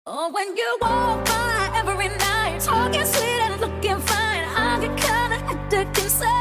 Oh, when you walk by every night, talking sweet and looking fine, I get kinda hectic inside.